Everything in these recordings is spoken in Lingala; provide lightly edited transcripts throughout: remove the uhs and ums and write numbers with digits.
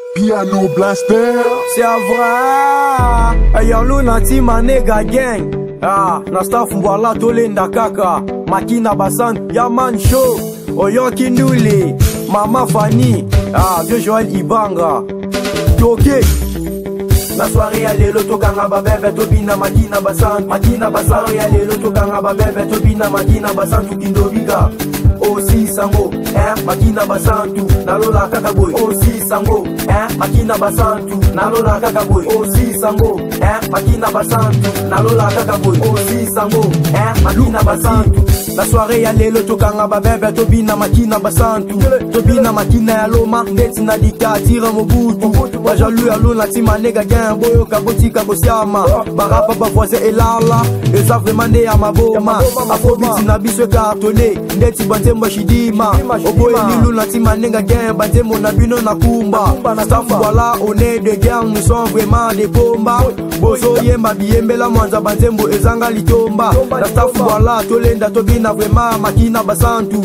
Piano Blaster. C'est vrai. Ayo lunati manega gang. Na staff mbwala tolenda kaka. Makina basan Yaman Show. Oyo Kinduli. Mama Fanny. Vieux Joël Ibanga. Toke. La soirée à l'élo tokanga babebe tobina makina basan. Makina basan ya l'élo tokanga babebe tobina makina basan tukindobika. Aussi sango, makina basantu, nalola kakaboy. Aussi sango, makina basantu, nalola kakaboy. Aussi sango, makina basantu, nalola kakaboy. Aussi sango, makina basantu. La soirée ya lelo tokanga babebe tobina makina basantu. Tobina makina ya loma, neti na dika tira mobutu. Bajalu ya lona tima nega gen boyo kabotika bosiama. Barapa bavoise elala, eza vraiment ya maboma. Afobiti na biso cartonné, ndeti bantemba shidima. Oboye lilu na tima nega gen bantembo na bino na kumba. Staff voilà, on est de gang, nous sommes vraiment des bombas. Bozo yemba biyembela mwanza bantembo ezanga litomba. Na staff voilà, tolenda tobina vraiment makina basantu.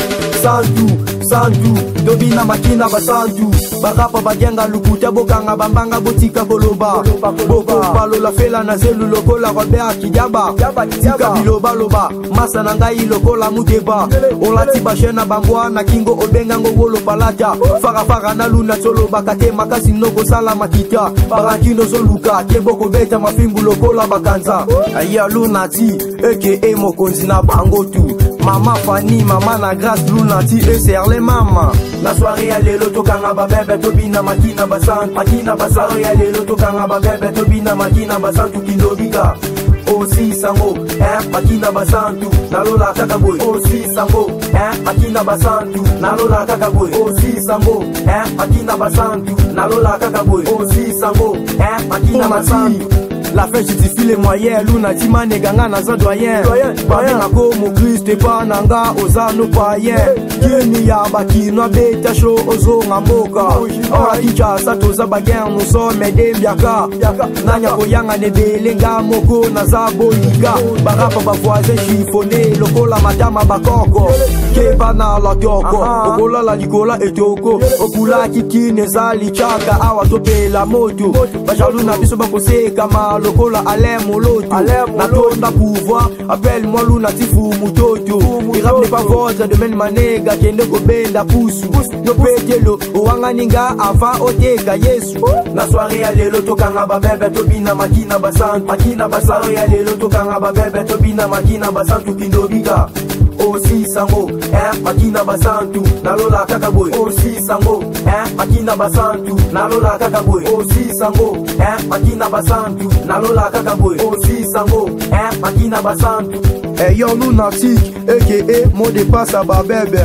Santu, tobina makina basantu. Barapa bagenga lukuta bokanga bambanga botika koloba. Boko palo la fela na zelu lokola Robert Kidaba. Tika biloba loba, masa na ngai lokola muteba. Olati bashena bambwa na kingo obenga ngolo palaja. Fara na luna solo bakate makasi noko sala makita. Barakino zoluka, keboko beta mafimbu lokola bakanza. Aya lunati, aka mokonzi na bango tu. Mama Fanny, mama na grâce lunati, c'est les mamas. La soirée à l'élo tokanga babebe tobina makina basan. Makina basan ya l'élo tokanga babebe tobina makina basan tukindobika. Aussi sango, makina basantu, nalola kakaboy. Aussi sango, makina basantu, nalola kakaboy. Aussi sango, makina basantu, nalola kakaboy. Aussi sango, makina basantu. La fin justifie les moyens, luna tima neganga na za doyen. Babina komo Christ pa nanga oza no payen. Kini ya bakino beta show ozo ngamoka. Ora kicha sa toza bagen no so medembiaka. Nanya koyanga ne belenga moko na za boyika. Barapa bavoise chiffoné lokola madama bakoko. Keba na la toko, okola la likola etoko. Okula kikine zali chaka awa tope la moto. Bajaluna biso bakoseka ma lokola alemo loto. Na tonda pouvoir, appelle-moi lunatifu mutoto. Irap n'est pas votre de même manega kende ko benda pusu. No petelo oanga ninga avant oteka Yesu. La soirée à l'élo tokanga babebe tobina makina basantu. Makina basantu ya l'élo tokanga babebe tobina makina basantu kindobika. Aussi sango, makina basantu, nalola kakaboy. Aussi sango, makina basantu, nalola kakaboy. Aussi sango, makina basantu, nalola kakaboy. Aussi sango, makina basantu. Yo lunatique, aka mot de passe à babebe.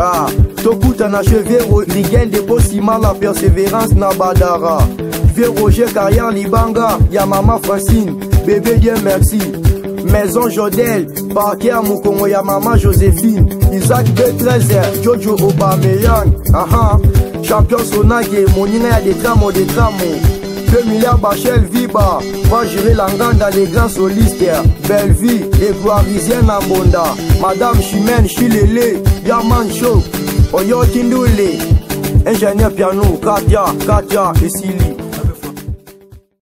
Tokuta na chevero, ligen de posima la persévérance na badara. Vieux Roger Carrière Libanga, ya mama Francine, bébé Dieu merci. Maison Jodel, Parker Mukongo ya mama Joséphine, Isaac B13, Jojo Obameyang, Champion Sonage, Monina ya des tramos. 2 milliards Bachel Viba, va gérer l'anganda les grands solistes, Belle Vie, les Gloirisiennes en Bonda, Madame Chimène Chilele, Yaman Show, Oyo Kinduli, ingénieur piano, Katia et Sili.